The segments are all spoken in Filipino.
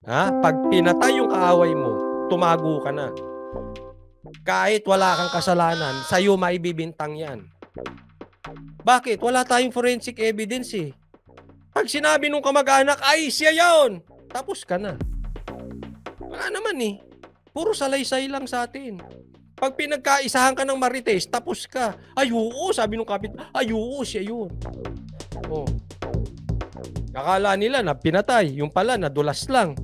Ha? Pag pinatay yung kaaway mo, tumago ka na. Kahit wala kang kasalanan, sa'yo maibibintang yan. Bakit? Wala tayong forensic evidence eh. Pag sinabi nung kamag-anak, ay siya yun! Tapos ka na. Wala naman eh. Puro salaysay lang sa atin. Pag pinagkaisahan ka ng marites, tapos ka. Ay oo, sabi nung kapit, ay oo, siya yun. Oh. Akala nila na pinatay, yung pala nadulas lang.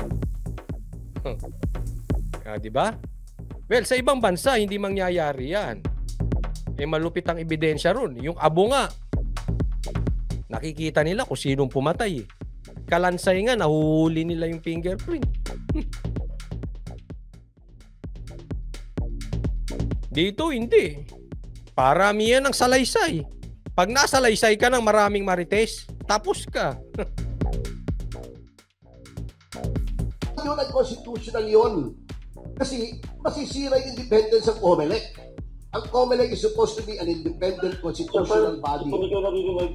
Di ba? Well, sa ibang bansa, hindi mangyayari yan. Malupit ang ebidensya ron. Yung abo nga, nakikita nila kung sinong pumatay. Kalansay nga, nahuhuli nila yung fingerprint. Dito, hindi. Paramihan ng salaysay. Pag nasalaysay ka ng maraming marites, tapos ka. Yun ang constitutional yun. Kasi masisira yung independence ng COMELEC. Ang COMELEC is supposed to be an independent constitutional body. Hindi ka narinig.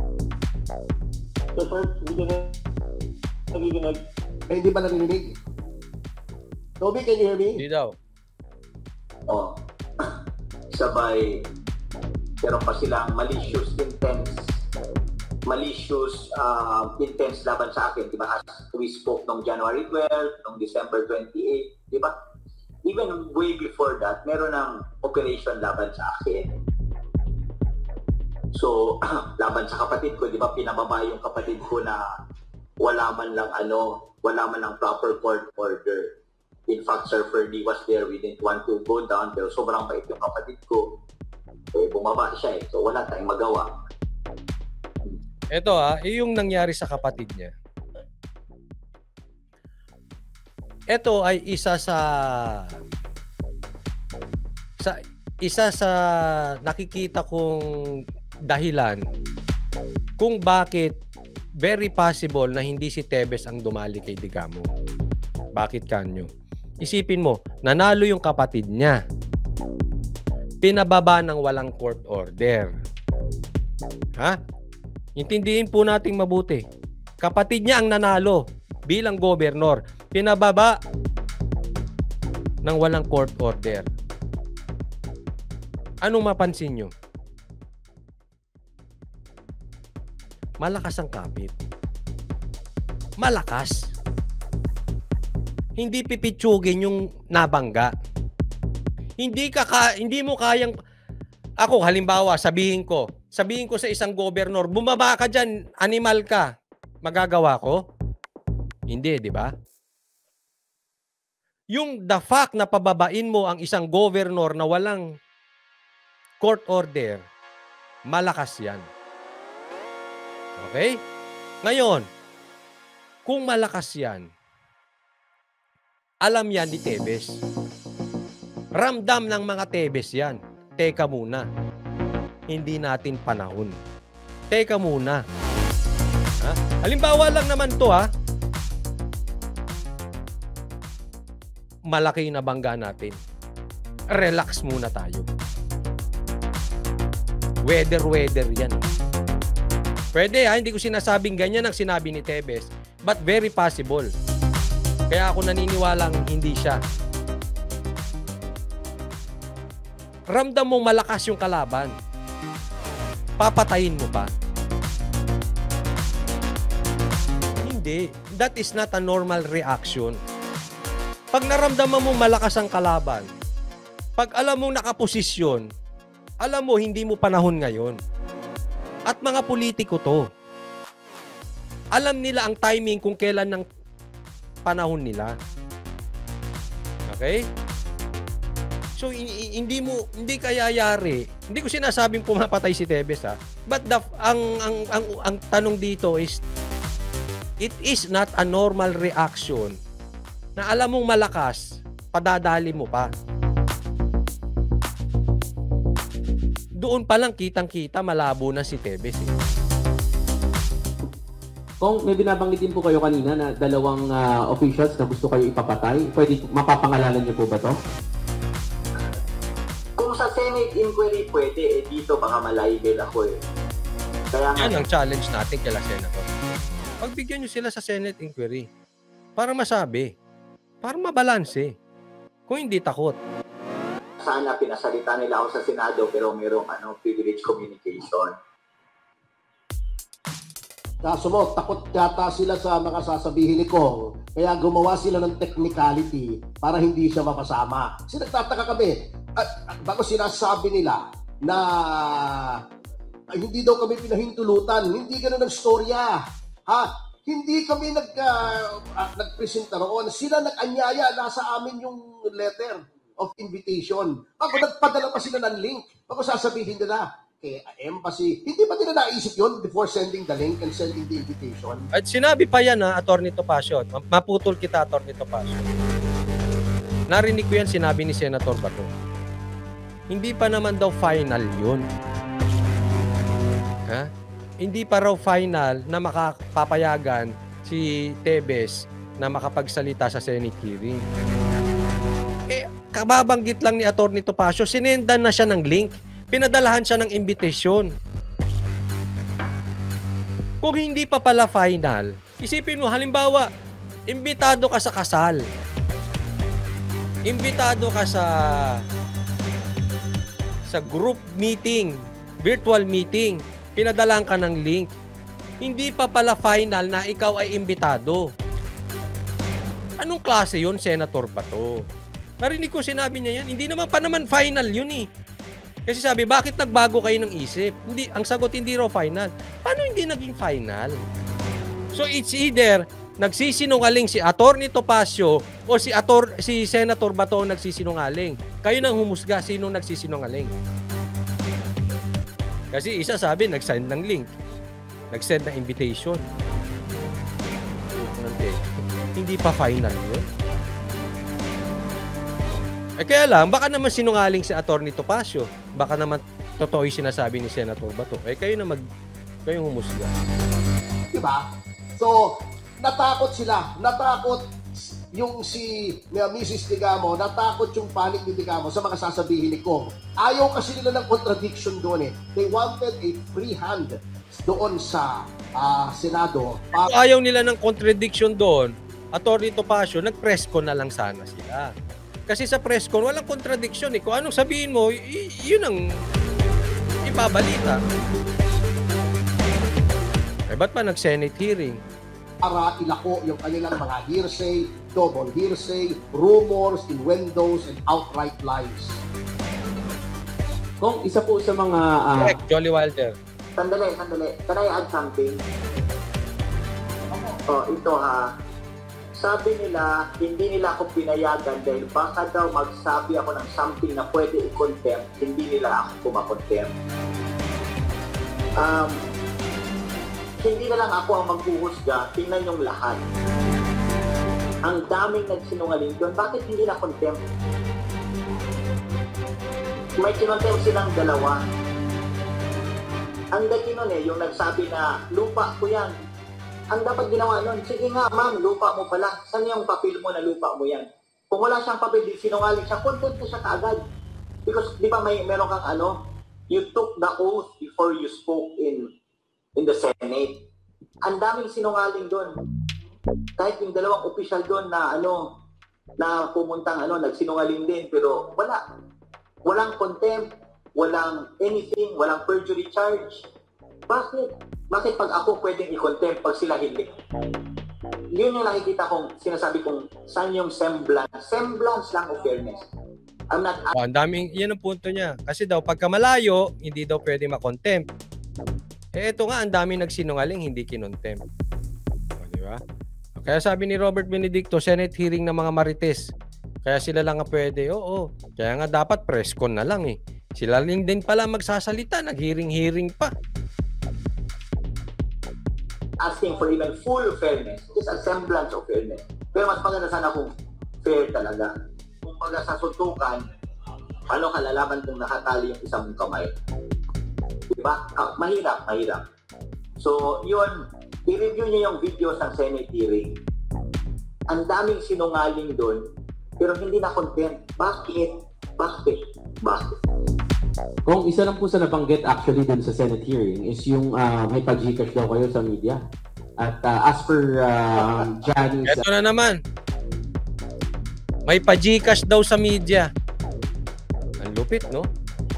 Hindi ka narinig. Hindi ba narinig? Toby, can you hear me? Hindi daw. Oh. Sabay, pero pa silang malicious intents laban sa akin, di ba? As we spoke noong January 12, noong December 28, di ba? Even way before that, meron ng operation laban sa akin. So, laban sa kapatid ko, di ba? Pinababa yung kapatid ko na wala man lang proper court order. In fact, Sir Ferdy was there. We didn't want to go down, pero sobrang bait yung kapatid ko. Bumaba siya eh. So, wala tayong magawa. Ito yung nangyari sa kapatid niya. Ito ay isa sa nakikita kong dahilan kung bakit very possible na hindi si Tebes ang dumali kay Digamo. Bakit kanyo? Isipin mo, nanalo yung kapatid niya. Pinababa ng walang court order. Ha? Intindihin po nating mabuti. Kapatid niya ang nanalo bilang gobernador. Pinababa ng walang court order. Anong mapansin nyo? Malakas ang kapit. Malakas. Hindi pipitsugin yung nabangga. Hindi mo kayang... Ako, halimbawa, sabihin ko sa isang gobernador, bumaba ka dyan, animal ka. Magagawa ko? Hindi, di ba? Yung the fact na pababain mo ang isang gobernador na walang court order, malakas yan. Okay? Ngayon, kung malakas yan, alam yan ni Tebes. Ramdam ng mga Tebes yan. Teka muna. Hindi natin panahon. Teka muna. Ha? Halimbawa lang naman to malaki na bangga natin. Relax muna tayo. Weather yan. Pwede hindi ko sinasabing ganyan ang sinabi ni Tebes. But very possible. Kaya ako naniniwalang hindi siya. Ramdam mong malakas yung kalaban. Papatayin mo pa? Hindi. That is not a normal reaction. Pag naramdaman mo malakas ang kalaban, pag alam mong nakaposisyon, alam mo hindi mo panahon ngayon. At mga politiko to. Alam nila ang timing kung kailan ng panahon nila. Okay? So hindi kayayari. Hindi ko sinasabing pumapatay si Tebes But ang tanong dito is it is not a normal reaction na alam mong malakas, padadali mo pa. Doon pa lang kitang-kita malabo na si Tebes Kung may binabanggit din po kayo kanina na dalawang officials na gusto kayo ipapatay, pwede mapapangalanan niyo po ba to? Kung sa Senate inquiry pwede, dito baka malibel ako Kaya yan ang challenge natin kila Senator. Pagbigyan nyo sila sa Senate inquiry. Para masabi. Para mabalanse. Kung hindi takot. Sana pinasalita nila ako sa Senado pero mayroong privilege communication. Kaso mo, takot yata sila sa mga sasabihin ni Kong. Kaya gumawa sila ng technicality para hindi siya mapasama. Kasi nagtataka kami. Bago sinasabi nila na hindi daw kami pinahintulutan. Hindi ganun ang storya. Ha? Hindi kami nagpresenta roon. Sila nag-anyaya. Nasa amin yung letter of invitation. Bago nagpadala pa sila ng link. Bago sasabihin nila kay embassy. Hindi pa nila naisip yun before sending the link and sending the invitation? At sinabi pa yan Atty. Topacio. Maputol kita, Atty. Topacio. Narinig ko yan, sinabi ni Senator Bato. Hindi pa naman daw final yun. Ha? Hindi pa raw final na makapapayagan si Tebes na makapagsalita sa Senate hearing. Kababanggit lang ni Atty. Topacio, sinendan na siya ng link. Pinadalahan siya ng invitation. Kung hindi pa pala final, isipin mo, halimbawa, imbitado ka sa kasal. Imbitado ka sa group meeting, virtual meeting. Pinadalahan ka ng link. Hindi pa pala final na ikaw ay imbitado. Anong klase yun, Senator Bato? Narinig ko sinabi niya yan. Hindi naman pa naman final yun eh. Kasi sabi, bakit nagbago kayo ng isip? Hindi, ang sagot hindi raw final. Paano hindi naging final? So it's either nagsisinungaling si Atty. Topacio o si Senator Bato nagsisinungaling. Kayo nang humusga sino nagsisinungaling. Kasi isa sabi, nag-send ng link. Nag-send ng invitation. Hindi pa final yun. Kaya lang, baka naman sinungaling si Atty. Topacio. Baka naman totoo yung sinasabi ni Senator Bato. Kayo na kayong humusga. Diba? So, natakot sila. Natakot yung si Mrs. Digamo. Natakot yung panig ni Digamo sa mga sasabihin ni Kong. Ayaw kasi nila ng contradiction doon eh. They wanted a free hand doon sa Senado. Ayaw nila ng contradiction doon. Atty. Topacio, nag-press con na lang sana sila. Kasi sa press con, walang contradiction eh. Kung anong sabihin mo, yun ang ibabalita. Ba't pa nag-Senate hearing? Para ilako yung kanilang mga hearsay, double hearsay, rumors, innuendos, and outright lies. Kung isa po sa mga... Correct, Jolly Wilder. Sandali. Can I add something? Ito sabi nila, hindi nila ako pinayagan dahil baka daw magsabi ako ng something na pwede i-contempt, hindi nila ako kumakontempt. Hindi na lang ako ang maghuhusga, tingnan yung lahat. Ang daming nagsinungaling doon, bakit hindi na contempt? May kinontempt silang dalawa. Ang dati nun yung nagsabi na, lupa ko yan. Ang dapat ginawa nun, sige nga ma'am, lupa mo pala. Saan yung papel mo na lupa mo yan? Kung wala siyang papel, sinungaling siya, content na siya kaagad. Because di ba meron kang you took the oath before you spoke in the Senate. Ang daming sinungaling doon. Kahit yung dalawang opisyal doon na na pumuntang nagsinungaling din, pero walang contempt, walang anything, walang perjury charge. Bakit pag ako pwedeng i-contempt, pag sila hindi? Yun yung nakikita kong, sinasabi kong, saan yung semblance lang of fairness. I'm not... ang daming, yan ang punto niya. Kasi daw, pagka malayo, hindi daw pwede makontempt. Ito nga, ang daming nagsinungaling, hindi kinontempt. Di ba? Kaya sabi ni Robert Benedicto, Senate hearing ng mga Marites. Kaya sila lang nga pwede. Oo. Kaya nga dapat press con na lang eh. Sila din pala magsasalita, nag-hearing pa. Asking for even full fairness, just a semblance of fairness. Pero mas maganda sana kung fair talaga. Kung pag sa suntukan, paano ka lalaban kung nakatali yung isang kamay? Diba? Mahirap. So, yun, i-review niyo yung videos ng Senate hearing. Ang daming sinungaling doon, pero hindi na content. Bakit? Kung isa lang po sa nabanggit actually dun sa Senate hearing is yung may pag-Gcash daw kayo sa media. At as per Janice, Ito na naman. May pa-Gcash daw sa media. Ang lupit, no?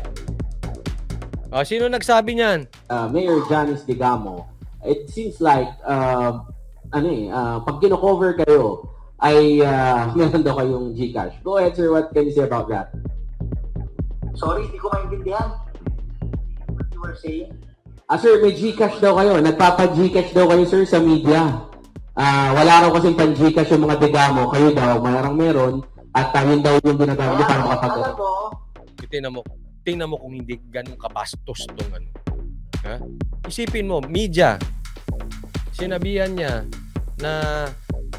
Sino nagsabi niyan? Mayor Janice Digamo, it seems like pag kino-cover kayo ay meron daw kayong Gcash. Go ahead, sir. What can you say about that? Sorry, hindi ko maintindihan. What you were saying? Sir, may Gcash daw kayo. Nagpapa-Gcash daw kayo, sir, sa media. Wala raw kasing pan-Gcash yung mga Digamo. Kayo daw, mayroong meron. At yun daw yung ginagamit para makapag- Alam mo, Tingnan mo kung hindi ganun kabastos tong ano. Ha? Isipin mo, media. Sinabihan niya na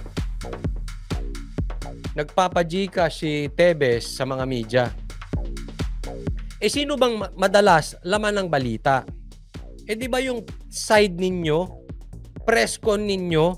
nagpapa-Gcash si Tebes sa mga media. Sino bang madalas laman ng balita? Di ba yung side ninyo, press con ninyo,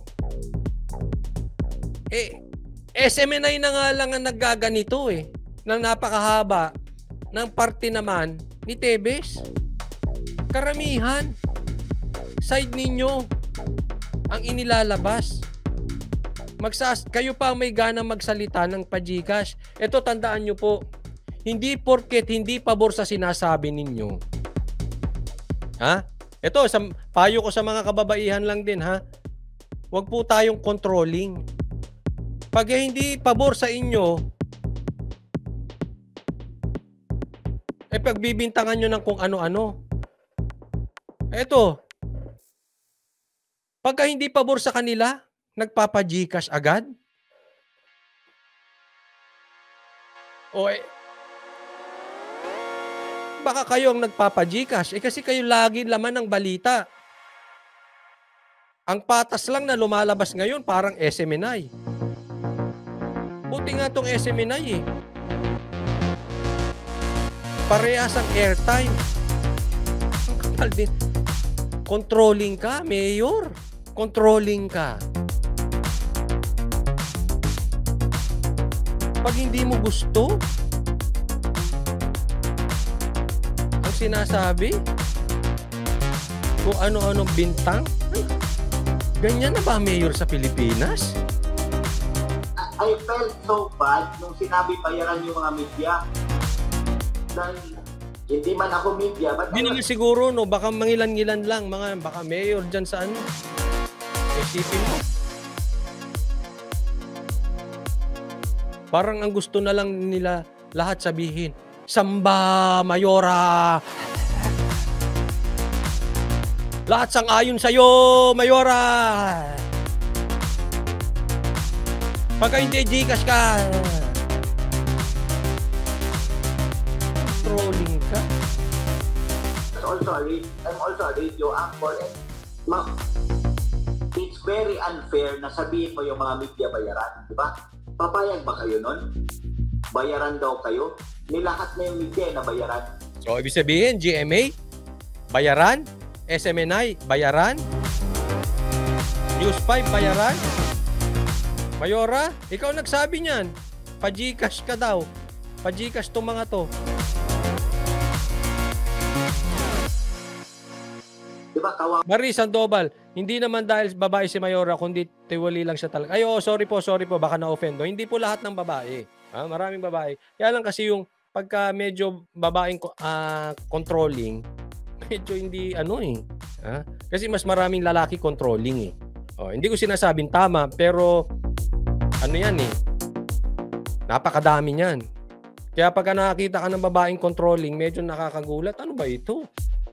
SMNI na nga lang ang naggaganito ng napakahaba ng parte naman ni Tebes. Karamihan, side ninyo ang inilalabas. Kayo pa may gana magsalita ng pa-Gcash. Ito, tandaan nyo po, hindi porket hindi pabor sa sinasabi ninyo. Ha? Ito, payo ko sa mga kababaihan lang din, ha? Huwag po tayong controlling. Pag hindi pabor sa inyo, pagbibintangan nyo ng kung ano-ano. Ito, pagka hindi pabor sa kanila, nagpapa-Gcash agad? Baka kayo ang nagpapa-Gcash. Kasi kayo lagi laman ng balita. Ang patas lang na lumalabas ngayon parang SMNI. Buti nga tong SMNI Parehas ang airtime. Ang kapal din. Controlling ka, Mayor. Controlling ka. Pag hindi mo gusto, ang sinasabi, kung ano-anong bintang, ganyan na ba Mayor sa Pilipinas? I felt so bad nung sinabi bayaran yung mga media. Hindi man ako media, but Hindi naman siguro, no? Baka mangilan-ngilan lang, baka mayor dyan sa ano. Isipin mo. Parang ang gusto na lang nila lahat sabihin, Samba, Mayora! Lahat sang-ayon sa'yo, Mayora! Pagka hindi Gcash ka, trolling ka. I'm also a radio anchor and it's very unfair na sabihin mo yung mga media bayaran, di ba? Papayag ba kayo nun? Bayaran daw kayo? Nilahat na yung media na bayaran. So, ibig sabihin, GMA, bayaran, SMNI, bayaran, News 5, bayaran, Mayora, ikaw nagsabi niyan, pa-Gcash ka daw, pa-Gcash tong mga to. Diba, Marie Sandoval, hindi naman dahil babae si Mayora, kundi tiwali lang siya talaga. Ay, sorry po, baka na-offend. No? Hindi po lahat ng babae. Maraming babae. Kaya lang kasi yung pagka medyo babaeng controlling, medyo hindi Kasi mas maraming lalaki controlling hindi ko sinasabing tama, pero napakadami niyan. Kaya pagka nakakita ka ng babaeng controlling, medyo nakakagulat. Ano ba ito?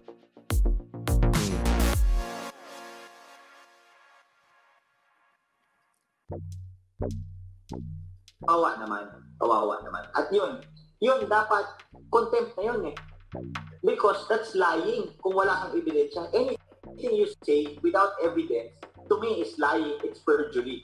Kawawa naman. At yun dapat contempt na yun Because that's lying kung wala kang ebidensya. Anything you say without evidence, to me is lying. It's perjury.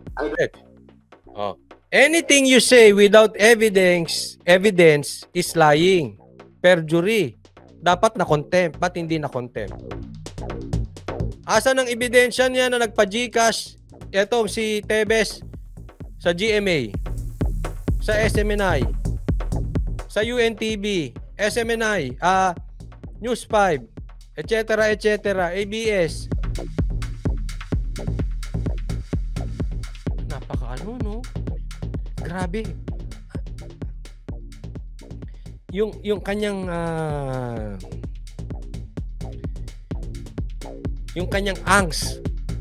Anything you say without evidence is lying. Perjury. Dapat na contempt. Ba't hindi na contempt? Asan ang ebidensya niya na nagpa-Gcash etong si Tebes sa GMA, sa SMNI, sa UNTV, SMNI, News 5, etc., ABS. Grabe. Yung kanyang angst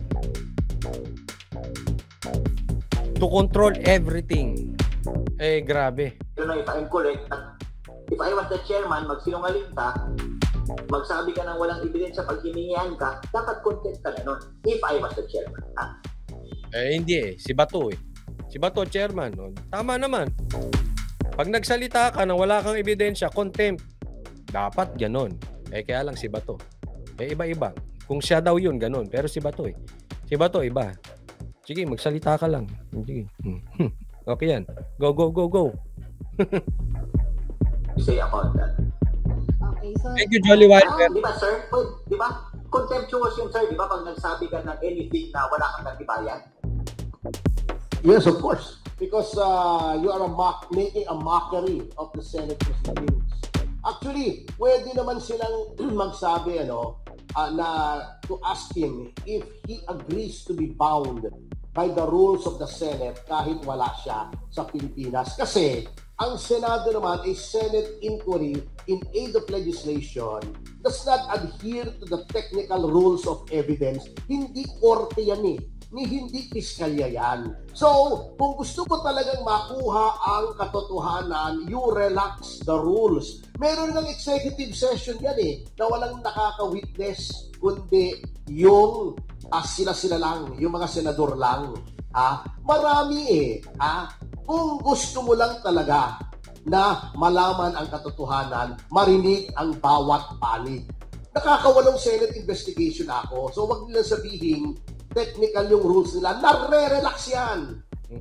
to control everything. Grabe. If I'm correct, if I was the chairman, magsinungaling ka, magsabi ka ng walang ebidensya pag hiningihan ka, dapat content ka na nun. If I was the chairman. Ha? Hindi Si Bato Si Bato, chairman. Tama naman. Pag nagsalita ka na wala kang ebidensya, contempt. Dapat ganon. Kaya lang si Bato. Iba-iba. Kung siya daw yun, ganon. Pero si Bato Si Bato, iba. Sige, magsalita ka lang. Sige. Okay yan. Go. Say about that. Okay, so... Thank you, Jolly Wilder. Di ba, sir? Di ba? Contemptuous yung sir, di ba? Pag nagsabi ka ng anything na wala kang natibayan. Yes, of course. Because you are making a mockery of the Senate proceedings. Actually, pwede naman silang magsabi, na to ask him if he agrees to be bound by the rules of the Senate kahit wala siya sa Pilipinas. Kasi ang Senado naman, a Senate inquiry in aid of legislation, does not adhere to the technical rules of evidence. Hindi korte yan hindi piskalya yan. So, kung gusto mo talagang makuha ang katotohanan, you relax the rules. Meron ng executive session yan na walang nakaka-witness, kundi yung sila lang, yung mga senador lang. Marami Kung gusto mo lang talaga na malaman ang katotohanan, marinig ang bawat panig. Nakakawalong Senate investigation ako, so wag nilang sabihin technical yung rules nila. Nare-relax yan.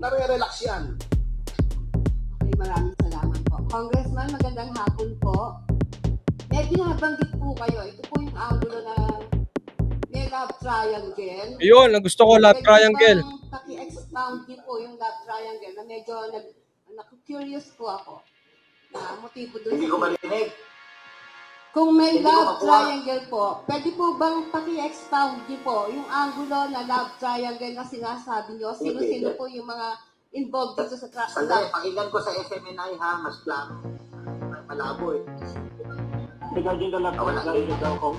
Okay, maraming salamat po. Congressman, magandang hapon po. May binabanggit po kayo. Ito po yung angulo na may love triangle. Ayun, gusto ko love triangle. Paki-expound niyo po yung love triangle na medyo curious po ako. Na motibo doon. Hindi ko marinig. Kung may Hindi love ko triangle po, pwede po bang paki-expound niyo po yung angulo na love triangle na sinasabi niyo? Sino-sino po yung mga involved dito sa Sandali, pakinggan ko sa FMNI ha, mas plano. Malabo Regarding the love triangle daw ko.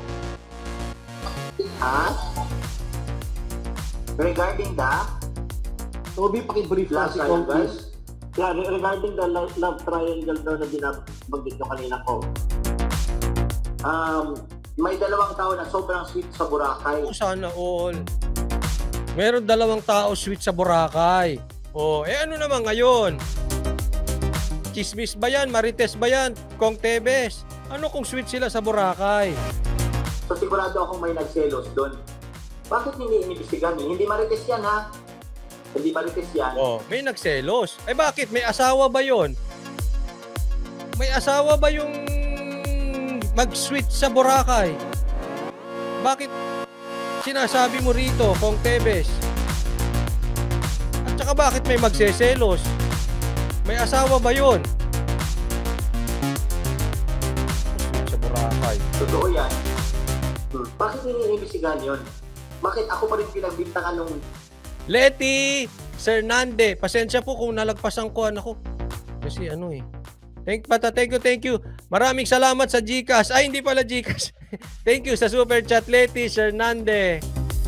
Ha? Regarding the Toby, pakibrief lang si Congress. Yeah, regarding the love triangle daw na binabanggit nyo kanina ko. May 2 tao na sobrang sweet sa Boracay. Sana all. Meron 2 tao sweet sa Boracay. Ano naman ngayon? Chismis ba yan? Marites ba yan? Kong Tebes? Ano kung sweet sila sa Boracay? So sigurado akong may nagselos doon. Bakit hindi inimbestigahan? Hindi marites yan ha? Hindi marites yan. May nagselos. Bakit? May asawa ba yon? May asawa ba yung mag-sweet sa Boracay? Bakit sinasabi mo rito, Kong Tebes? At saka bakit may magseselos? May asawa ba yun? Sweet sa Boracay. Totoo yan. Bakit hindi inimbestigahan yun? Bakit ako pa rin pinagbintangan nung... Leti! Sir Nande, pasensya po kung nalagpasan ko ako. Kasi Thank you. Maraming salamat sa GCash. Ay, hindi pala GCash. Thank you sa super chat, Leti, Sir Nande.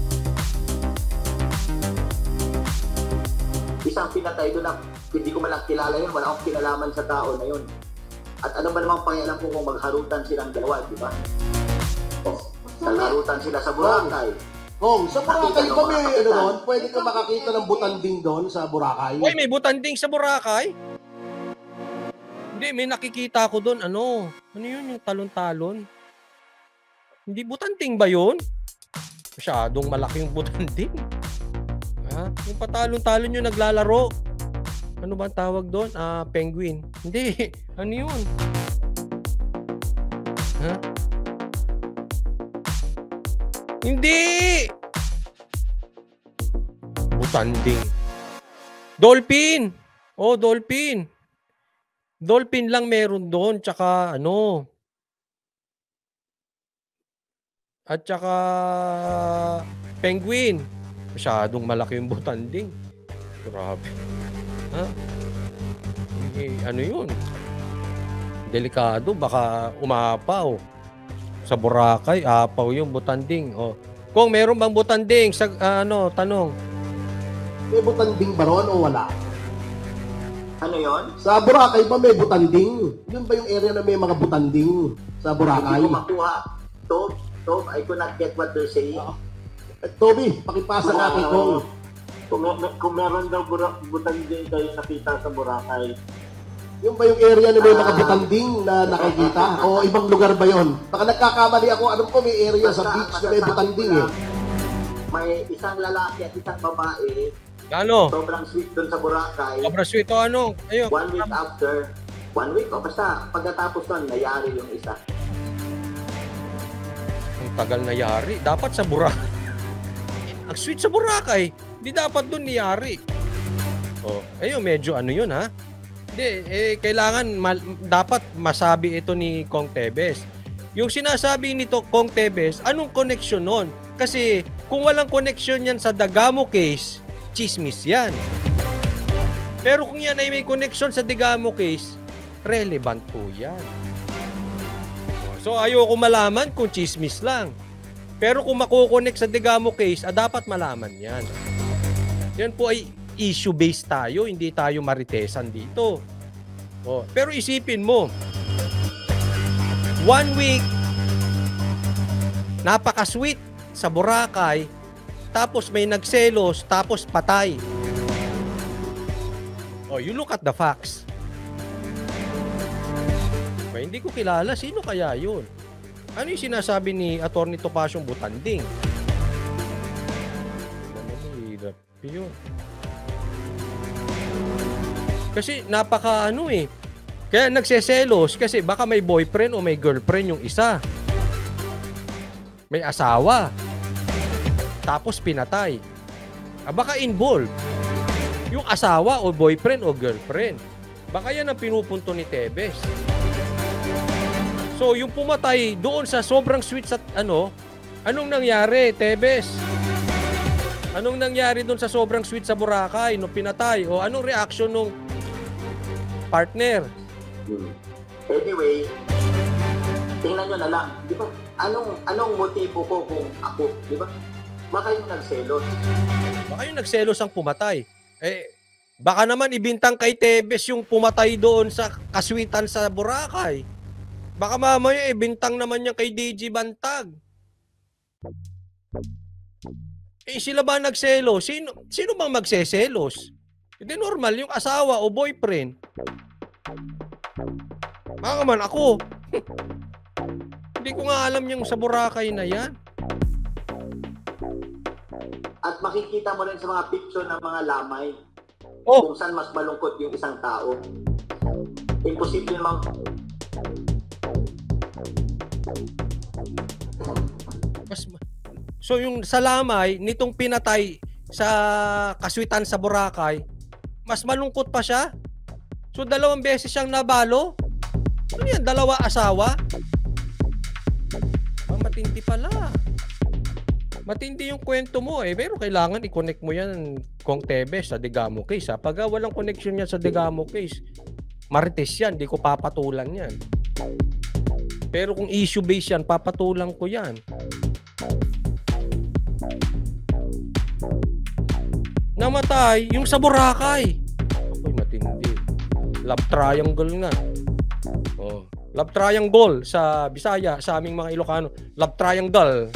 Isang pinatay doon na hindi ko malang kilala yun. Wala akong kinalaman sa tao na yun. At ano ba namang pangialam ko kung magharutan silang dalawa, di ba? Nagharutan sila sa Boracay. Sa Boracay ba may doon? Pwede ka makakita ng butanding doon sa Boracay? May butanding sa Boracay? Hindi, may nakikita ko doon. Ano yun yung talon-talon? Hindi butanding ba yun? Masyadong malaki yung butanding. Yung patalon-talon yung naglalaro. Ano ba ang tawag doon? Penguin. Hindi. Ano yun? Hindi! Butanding. Dolphin! Dolphin. Dolphin lang meron doon, tsaka at tsaka penguin. Masyadong malaki yung butanding. Grabe. ano yun? Delikado, baka umapaw. Sa Boracay, apaw yung butanding. O. Kung meron bang butanding, sa, tanong. May butanding ba ron o wala? Ano yon? Sa Boracay ba may butanding? Yun ba yung area na may mga butanding sa Boracay? Hindi ko makuha. Tom, I could not get what they're saying. Toby, pakipasa nga kay Kong. Kung meron daw butanding kayo nakita sa Boracay, Yung ba yung area na may mga butanding na nakikita? O ibang lugar ba yon? Baka nagkakamali ako. Alam ko may area sa beach na may butanding eh. May isang lalaki at isang babae, Ano? sobrang sweet doon sa Boracay. Sobrang sweet o ano? Ayun. 1 week after, 1 week o basta pagkatapos nun, nayari yung isa. Ang tagal na yari. Dapat sa Boracay. Ang sweet sa Boracay. Di dapat doon niyari. Oh, ayun, medyo ano yun ha? Hindi, kailangan dapat masabi ito ni Kong Tebes. Yung sinasabi nito Kong Tebes, anong connection nun? Kasi kung walang connection yan sa Degamo case, chismis yan. Pero kung yan ay may connection sa Degamo case, relevant po yan. So ayoko malaman kung chismis lang. Pero kung makukonect sa Degamo case, dapat malaman yan. Yan po ay issue-based tayo, hindi tayo maritesan dito. Oh, pero isipin mo, 1 week, napaka-sweet sa Boracay, tapos may nagselos, tapos patay. Oh, you look at the facts. Hindi ko kilala, sino kaya yun? Ano yung sinasabi ni Atty. Topaciong butanding? Hirap yun. Kasi napaka kaya nagseselos kasi baka may boyfriend o may girlfriend yung isa. May asawa. Tapos pinatay. Baka involved yung asawa o boyfriend o girlfriend. Baka yan ang pinupunto ni Tebes. So yung pumatay doon sa sobrang sweet sa anong nangyari, Tebes? Anong nangyari doon sa sobrang sweet sa Boracay nung pinatay? O anong reaction nung partner? Anyway, tingnan nyo na lang, di ba? Anong motibo ko kung ako, di ba? Baka yung nagselos. Baka yung nagselos ang pumatay. Baka naman ibintang kay Tebes yung pumatay doon sa kaswitan sa Boracay. Baka mamaya ibintang naman niya kay DJ Bantag. Sila ba nagselos? Sino bang magseselos? Hindi normal yung asawa o boyfriend. Baka man ako. Hindi ko nga alam yung sa Boracay na yan. At makikita mo rin sa mga picture ng mga lamay Oh, kung saan mas malungkot yung isang tao. Imposible mang so yung sa lamay nitong pinatay sa kaswitan sa Boracay, mas malungkot pa siya. So 2 beses siyang nabalo. Ano yan? 2 asawa? Matindi pala. Matindi yung kwento mo pero kailangan i-connect mo yan Kong Tebes sa Degamo case. Pag walang connection yan sa Degamo case, marites yan, di ko papatulan yan. Pero kung issue based yan, papatulan ko yan. Namatay yung sa Boracay. Ako'y matindi. Love triangle nga. Oh, love triangle sa Bisaya, sa aming mga Ilocano. Love triangle.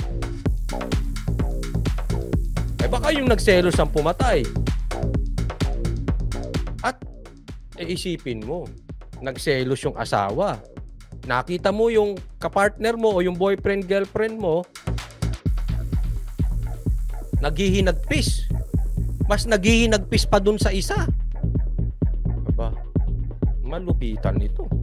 Baka yung nagselos ang pumatay. At isipin mo, nagselos yung asawa. Nakita mo yung kapartner mo o yung boyfriend, girlfriend mo, naghihinagpis. Mas naghihinagpis pa dun sa isa. Aba, malupitan ito.